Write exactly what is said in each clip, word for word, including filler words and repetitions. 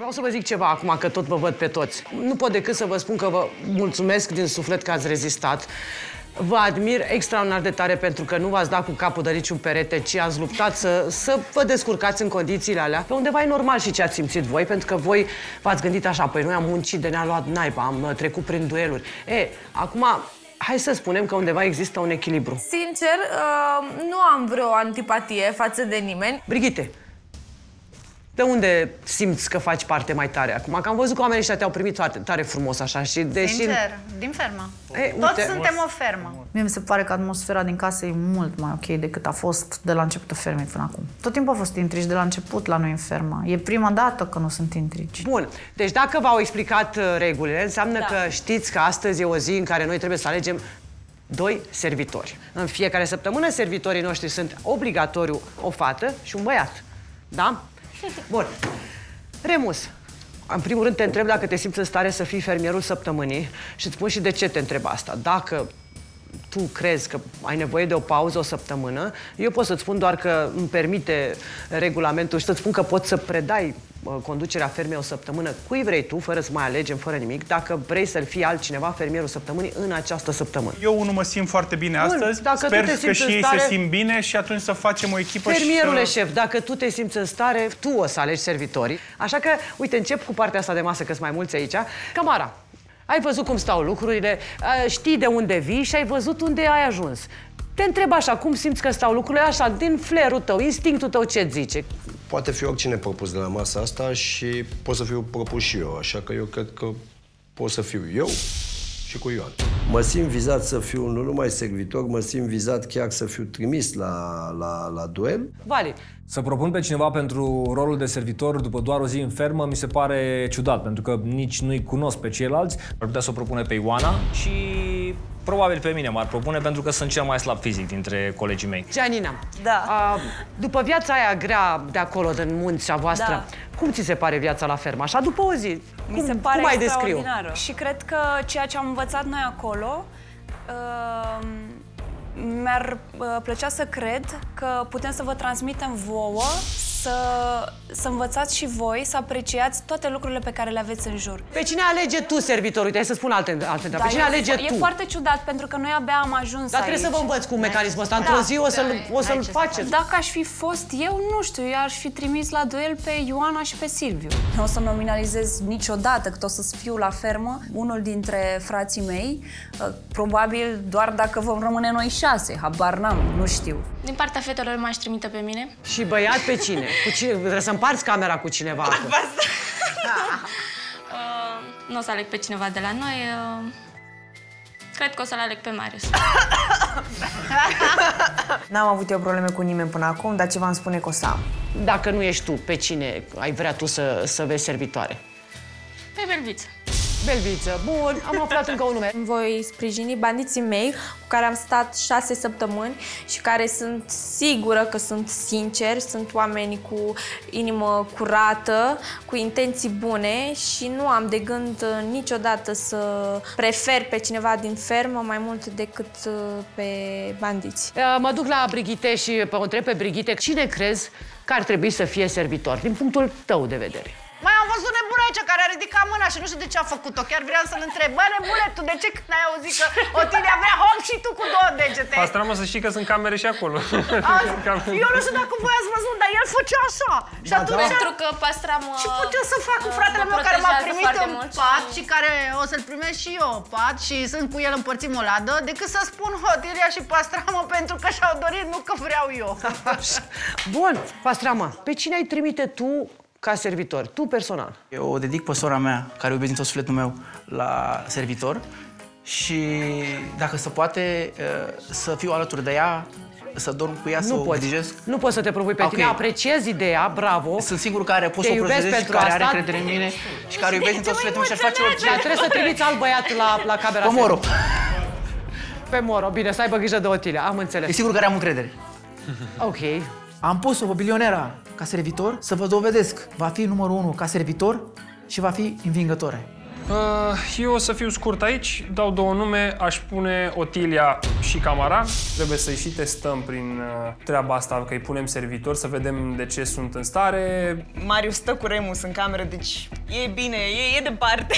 Vreau să vă zic ceva acum, că tot vă văd pe toți. Nu pot decât să vă spun că vă mulțumesc din suflet că ați rezistat. Vă admir extraordinar de tare pentru că nu v-ați dat cu capul de niciun perete, ci ați luptat să, să vă descurcați în condițiile alea. Pe undeva e normal și ce ați simțit voi, pentru că voi v-ați gândit așa, păi noi am muncit de ne-a luat naiba, am trecut prin dueluri. E, acum, hai să spunem că undeva există un echilibru. Sincer, uh, nu am vreo antipatie față de nimeni. Brigitte, de unde simți că faci parte mai tare acum? Că am văzut că oamenii ăștia te-au primit foarte tare frumos așa și deși... Sincer, din fermă. Ei, Toți uite, suntem o fermă. Mie mi se pare că atmosfera din casă e mult mai ok decât a fost de la începutul fermei până acum. Tot timpul au fost intrigi de la început la noi în fermă. E prima dată că nu sunt intrigi. Bun. Deci dacă v-au explicat uh, regulile, înseamnă Da. că știți că astăzi e o zi în care noi trebuie să alegem doi servitori. În fiecare săptămână, servitorii noștri sunt obligatoriu o fată și un băiat. Da? Bun. Remus, în primul rând te întreb dacă te simți în stare să fii fermierul săptămânii și îți spun și de ce te întreb asta. Dacă tu crezi că ai nevoie de o pauză o săptămână, eu pot să-ți spun doar că îmi permite regulamentul și să-ți spun că poți să predai uh, conducerea fermei o săptămână cui vrei tu, fără să mai alegem, fără nimic, dacă vrei să-l fii altcineva fermierul săptămânii în această săptămână. Eu unul mă simt foarte bine Bun, astăzi, dacă sper tu te că simți și în ei stare- se simt bine și atunci să facem o echipă. Fermierule și să... șef, dacă tu te simți în stare, tu o să alegi servitorii. Așa că, uite, încep cu partea asta de masă, că sunt mai mulți aici. Camara, ai văzut cum stau lucrurile, știi de unde vii și ai văzut unde ai ajuns. Te întreb așa, cum simți că stau lucrurile așa, din flerul tău, instinctul tău ce-ți zice? Poate fi oricine propus de la masa asta și pot să fiu propus și eu, așa că eu cred că pot să fiu eu și cu Ioan. Mă simt vizat să fiu nu numai servitor, mă simt vizat chiar să fiu trimis la, la, la duel. Vali. Să propun pe cineva pentru rolul de servitor după doar o zi în fermă mi se pare ciudat, pentru că nici nu-i cunosc pe ceilalți. Ar putea să o propune pe Ioana și probabil pe mine m-ar propune pentru că sunt cel mai slab fizic dintre colegii mei. Gianina, Da. a, după viața aia grea de acolo, din munți a voastră, Da. cum ți se pare viața la fermă? Așa, după o zi, Mi cum, se pare cum ai descriu? extraordinară. Și cred că ceea ce am învățat noi acolo, uh, mi-ar uh, plăcea să cred că putem să vă transmitem vouă, să, să învățați și voi, să apreciați toate lucrurile pe care le aveți în jur. Pe cine alege tu, servitorul? Uite, hai să spun alte, alte Da, Pe cine e, alege e tu? foarte ciudat, pentru că noi abia am ajuns Dar aici. trebuie să vă învăț cu mecanismul ăsta. Da. Într-o zi o să-l o să-l faceți. Dacă aș fi fost eu, nu știu, eu aș fi trimis la duel pe Ioana și pe Silviu. Nu o să nominalizez niciodată cât o să fiu la fermă unul dintre frații mei, probabil doar dacă vom rămâne noi șase, habar n-am, nu știu. Din partea fetelor m-aș trimite pe mine. Și băiat pe cine? Cu cine? Trebuie să împarți camera cu cineva acum. uh, nu o să aleg pe cineva de la noi. Uh, cred că o să-l aleg pe Marius. N-am avut eu probleme cu nimeni până acum, dar ce v-am spune că o să am. Dacă nu ești tu, pe cine ai vrea tu să, să vezi servitoare? Pe Belviță. Belviță. Bun, am aflat încă un nume. Voi sprijini bandiții mei cu care am stat șase săptămâni și care sunt sigură că sunt sinceri, sunt oameni cu inimă curată, cu intenții bune și nu am de gând niciodată să prefer pe cineva din fermă mai mult decât pe bandiți. Mă duc la Brigitte și pe o întreb pe Brigitte, cine crezi că ar trebui să fie servitor, din punctul tău de vedere? Mai am văzut nebuna aici care a ridicat mâna și nu știu de ce a făcut-o. Chiar vreau să-l întreb. Bă, nebune, tu de ce când ai auzit că Otilia vrea hop și tu cu două degete? Pastramă, să știi că sunt camere și acolo. Azi, eu nu știu dacă voi ați văzut, dar el făcea așa. Și atunci... Pentru că Pastramă... Și pot eu să fac cu fratele meu care m-a primit în pat și care o să-l primesc și eu pat și sunt cu el împărțim o ladă, decât să spun Otilia și Pastramă pentru că și-au dorit, nu că vreau eu. Bun, Pastramă, pe cine ai trimite tu ca servitor, tu personal? Eu o dedic pe sora mea, care iubesc din tot sufletul meu, la servitor și, dacă se poate, să fiu alături de ea, să dorm cu ea, să o grijesc. Nu poți să te propui pe okay. tine, apreciez ideea, bravo. Sunt sigur că are, pot să o protejez și care are încredere în mine și care iubesc din tot sufletul meu și-ar face orice. Da, trebuie să trimiți alt băiat la, la camera. Pe Moro. Pe Moro, bine, să aibă grijă de Otilia, am înțeles. E sigur că am încredere. Ok. Am pus-o pe bilionera ca servitor să vă dovedesc. Va fi numărul unu ca servitor și va fi învingătoare. Eu o să fiu scurt aici, dau două nume, aș pune Otilia și Camara. Trebuie să-i și testăm prin treaba asta, că îi punem servitori, să vedem de ce sunt în stare. Marius stă cu Remus în cameră, deci e bine, e, e departe.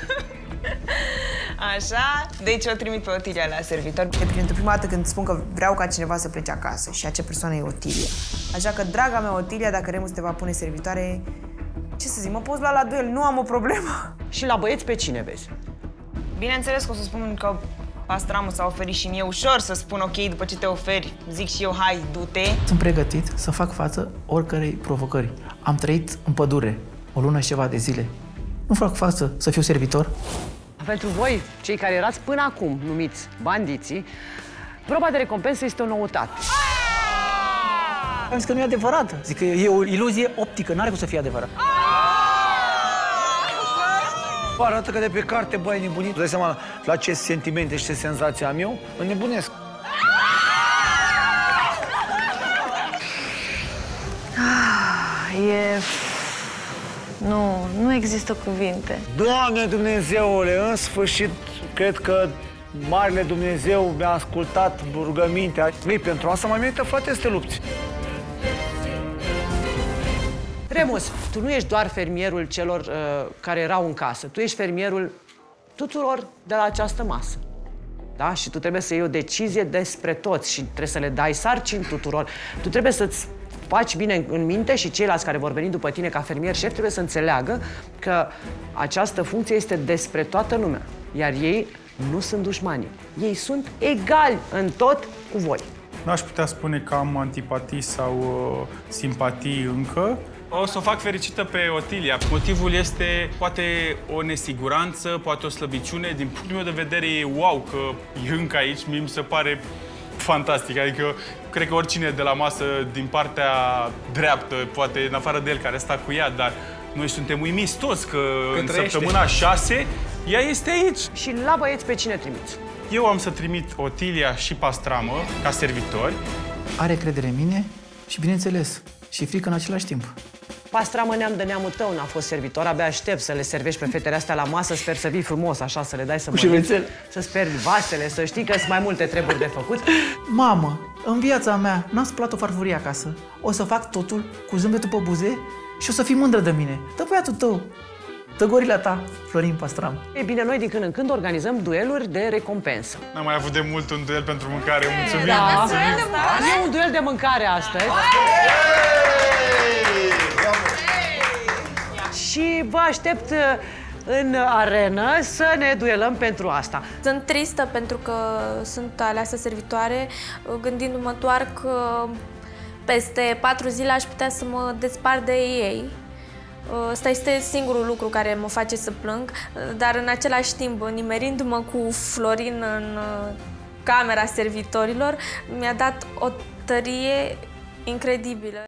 Așa, deci o trimit pe Otilia la servitor. E pentru prima dată când spun că vreau ca cineva să plece acasă și acea persoană e Otilia. Așa că, draga mea Otilia, dacă Remus te va pune servitoare, ce să zic, mă poți lua la duel, nu am o problemă. Și la băieți pe cine vezi? Bineînțeles că o să spun că Pastramul s-a oferit și mie ușor să spun ok, după ce te oferi, zic și eu, hai, du-te. Sunt pregătit să fac față oricărei provocări. Am trăit în pădure o lună și ceva de zile. Nu fac față să fiu servitor. Pentru voi, cei care erați până acum numiți bandiții, proba de recompensă este o noutate. Am zis că nu e adevărat. Zic că e o iluzie optică, n-are cum să fie adevărat. Arată că de pe carte, băi, nebunit. Tu dai seama la ce sentimente și ce senzații am eu? Înnebunesc. E... Nu, nu există cuvinte. Doamne Dumnezeule, în sfârșit, cred că Marele Dumnezeu mi-a ascultat rugămintea. Ei, pentru asta mai merită, frate, să te lupți. Remus, tu nu ești doar fermierul celor uh, care erau în casă, tu ești fermierul tuturor de la această masă. Da? Și tu trebuie să iei o decizie despre toți și trebuie să le dai sarcini tuturor. Tu trebuie să-ți faci bine în minte și ceilalți care vor veni după tine ca fermier șef trebuie să înțeleagă că această funcție este despre toată lumea. Iar ei nu sunt dușmani. Ei sunt egali în tot cu voi. Nu aș putea spune că am antipatii sau uh, simpatii încă. O să o fac fericită pe Otilia. Motivul este poate o nesiguranță, poate o slăbiciune. Din punctul meu de vedere e wow că e încă aici. Mie mi se pare fantastic. Adică cred că oricine de la masă din partea dreaptă, poate în afară de el care sta cu ea, dar noi suntem uimiți toți că, că în trăiește. Săptămâna șase ea este aici. Și la băieți pe cine trimiți? Eu am să trimit Otilia și Pastramă ca servitori. Are credere în mine și, bineînțeles, și frică în același timp. Pastramă, neam de neamul tău n-a fost servitor, abia aștept să le servești pe fetele astea la masă, sper să vii frumos, așa, să le dai să mănânci, să speri vasele, să știi că sunt mai multe treburi de făcut. Mamă, în viața mea n-am spălat o farfurie acasă. O să fac totul cu zâmbetul pe buze și o să fii mândră de mine. Dă băiatul tău, dă gorila ta, Florin Pastram. Ei bine, noi din când în când organizăm dueluri de recompensă. N-am mai avut de mult un duel pentru mâncare, mulțumim! Da, mulțumim. E un duel de mâncare astăzi. Și vă aștept în arenă să ne duelăm pentru asta. Sunt tristă pentru că sunt aleasă servitoare, gândindu-mă doar că peste patru zile aș putea să mă despart de ei. Ăsta este singurul lucru care mă face să plâng, dar în același timp, nimerindu-mă cu Florin în camera servitorilor, mi-a dat o tărie incredibilă.